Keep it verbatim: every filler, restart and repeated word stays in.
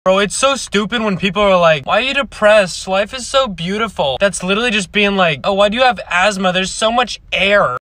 Bro, it's so stupid when people are like, why are you depressed? Life is so beautiful. That's literally just being like, oh, why do you have asthma? There's so much air.